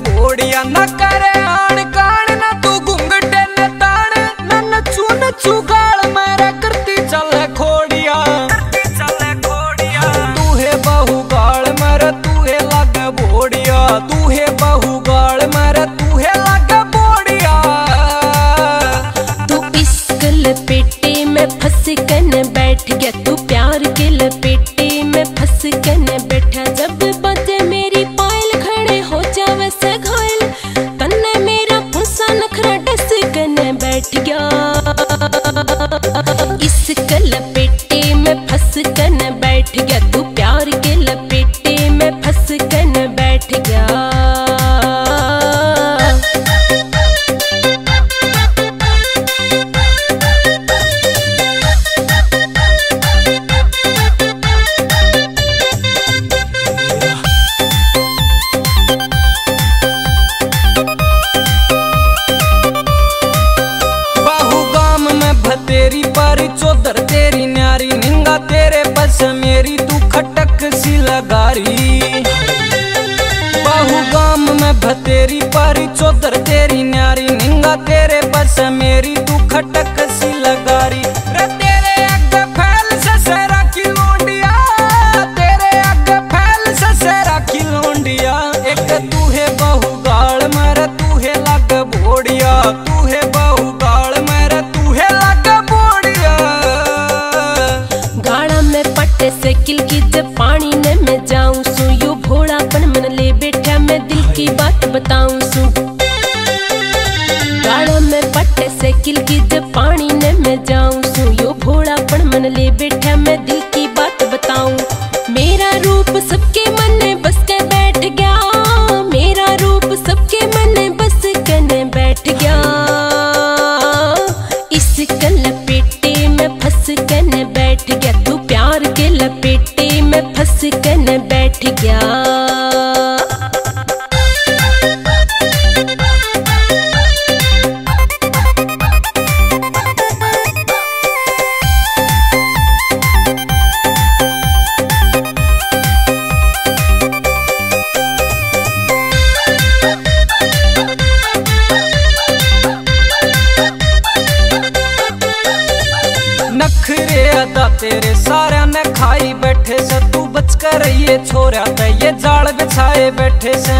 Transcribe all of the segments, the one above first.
बोड़िया न करे आण कान न तू घुंघटे न ताण न नचू नचू गाल मेरा करती चले खोड़िया तू है बहु गाल मेरा तू है लागे बोड़िया तू है बहु गाल मेरा तू है लागे बोड़िया तू इश्क लपेटे में फंस कन बैठ गया तू प्यार के लपेटे में फंस कन बैठा जब बजे मेरी पायल खड़े हो जावे से घायल तन्ने मेरा फुंसा नखरा डस कन बैठ गया इश्क लपेटे में फंस कन बैठ गया तू प्यार के लपेटे में फंस कन बैठ गया। तेरी पारी चौधर तेरी न्यारी निंगा तेरे बस मेरी तू खटक सी लगारी बाहू गाम में भतेरी पारी चौधर तेरी न्यारी निंगा तेरे बस मेरी तू खटक सी लगारी रे तेरे आगे फैल ससेरा की लोंडिया तेरे आगे फैल ससेरा की लोंडिया एक तू है बहु गाल मेरा तू है लग बोड़िया तू है बहु गाल मेरा तू है साइकिल की जब पानी ने मैं जाऊं सू यू भोलापन मन ले बैठा मैं दिल की बात बताऊं सू गाड़ा में पट्टे साइकिल की जब पानी ने मैं जाऊं सू यू भोलापन मन ले बैठा मैं दिल की बात बताऊं मेरा रूप सबके मन में बस के बैठ गया मेरा रूप सबके मन में बस के बैठ गया इस लपेटे में फंस के बैठ गया तू प्यार के लपेटे में फंस के बैठ गया। नखरे अदा तेरे सारा ने खाई बैठे से तू बच कर ये छोरा ते ये जाल बिछाए बैठे से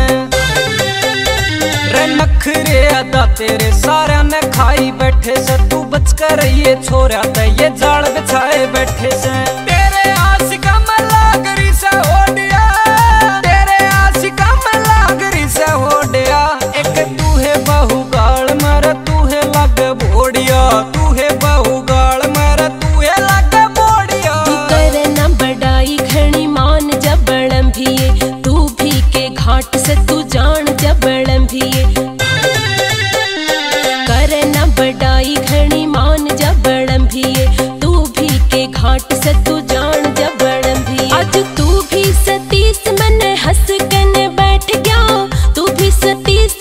रे नखरे अदा तेरे सारा ने खाई बैठे से तू बच कर ये छोरा ते ये जाल बिछाए बैठे से तेरे आशिका में लागरी से होडिया तेरे आशिका में लागरी से होडिया एक तू है बहु गाल मेरा तू है लग बोड़िया तू है बहु गाल मेरा तू है लग बोड़िया तू करे ना बड़ाई घनी मान जबड़म भी तू भी के घाट से तू जान जबड़म भी करे ना बड़ाई घनी मान जबड़म भी तू भी के घाट से तू जान जबड़म भी आज तू भी सतीश मन हंस कन बैठ गया तू भी सतीश